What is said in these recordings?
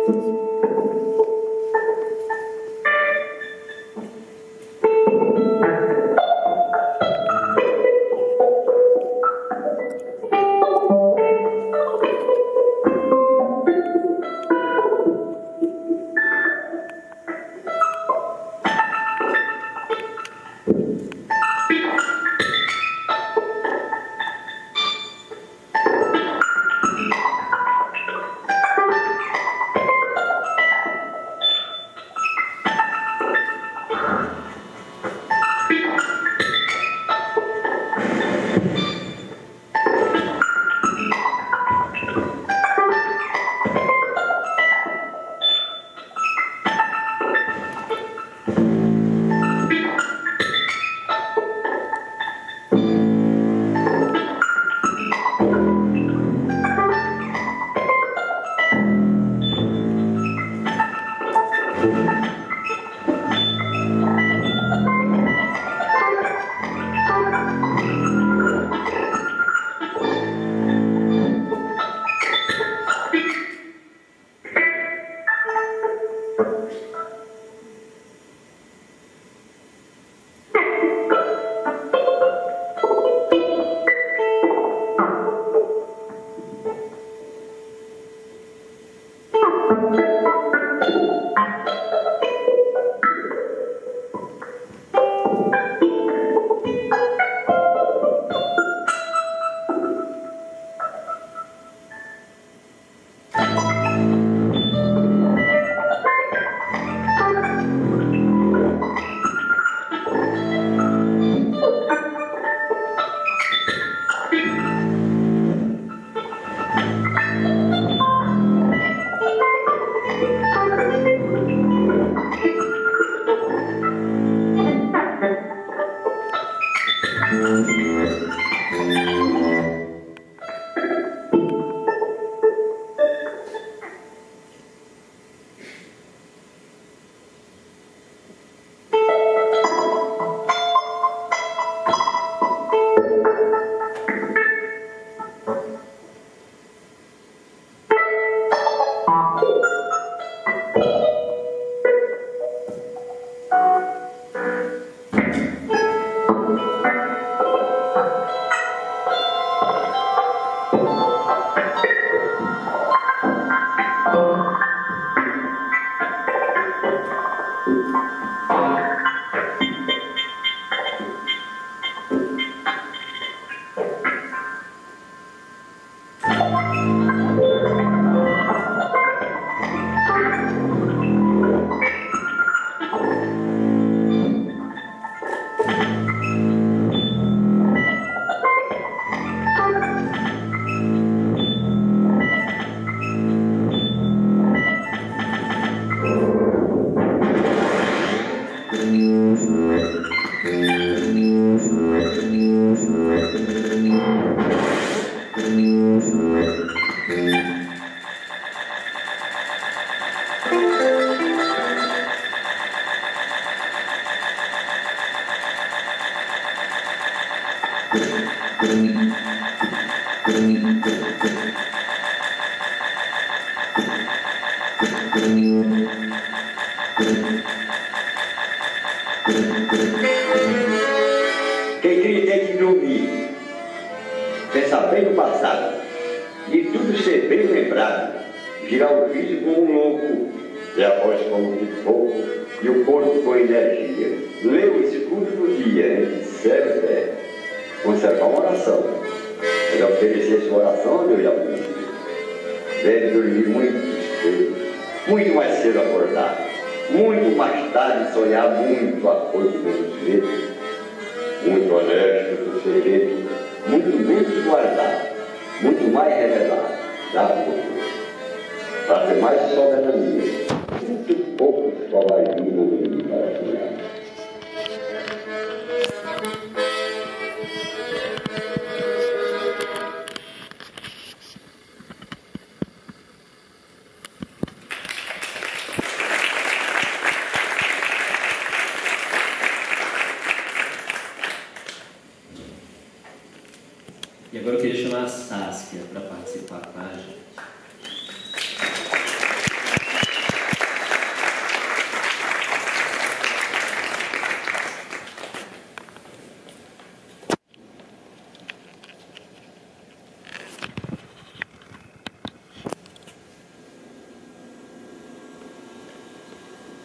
Quem cria tem que dormir, pensar bem no passado, e tudo ser bem lembrado, girar o vídeo como um louco, e a voz como de fogo, e o corpo com energia. Ler o escuro do dia, entre céu e terra, conservar uma oração, ele oferecer sua oração a Deus e ao mundo. Deve dormir muito cedo, muito mais cedo acordar, muito mais tarde sonhar muito a coisa dos vezes, muito honesto do segredo, muito menos guardar, muito mais revelar da boca, para ter mais soberania, muito pouco soberania no mundo para sonhar. E agora eu queria chamar a Saskia para participar com a gente.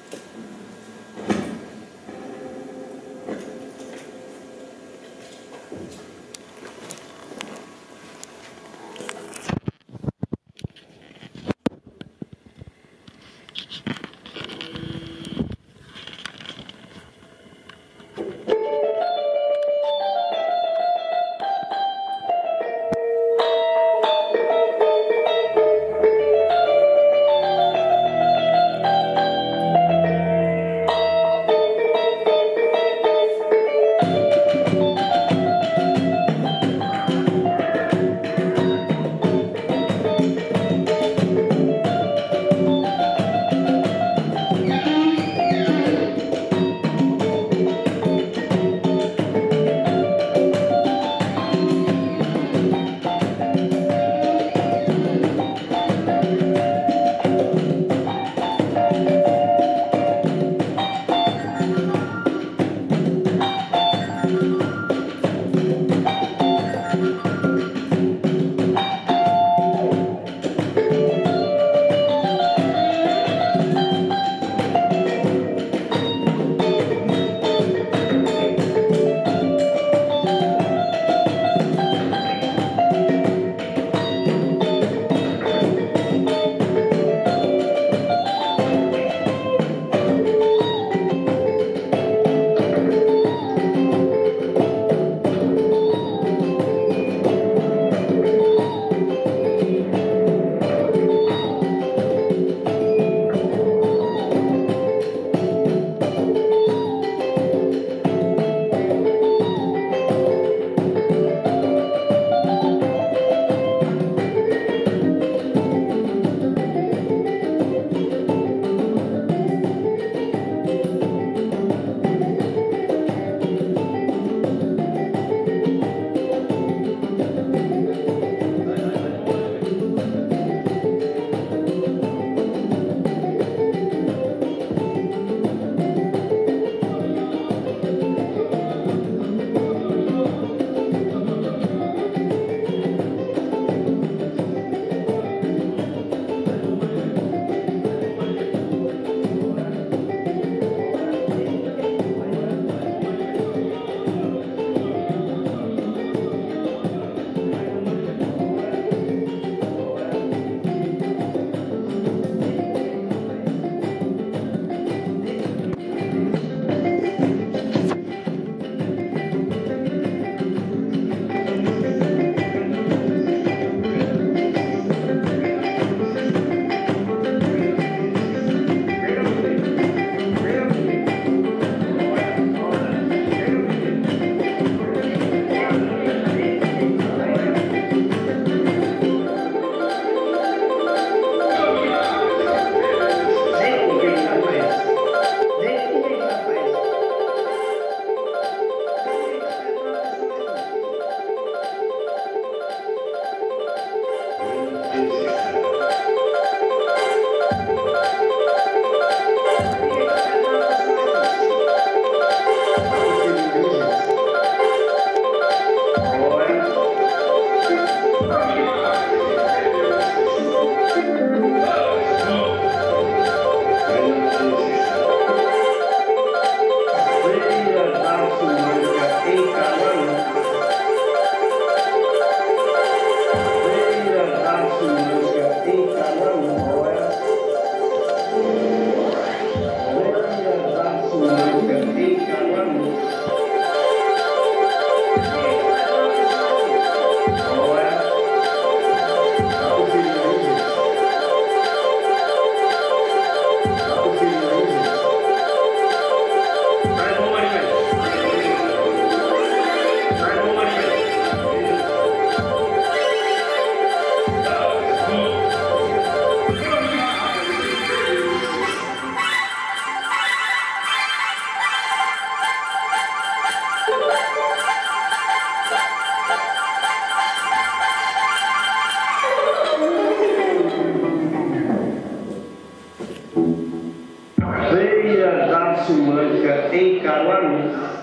Feira da Semântica em Caruaru.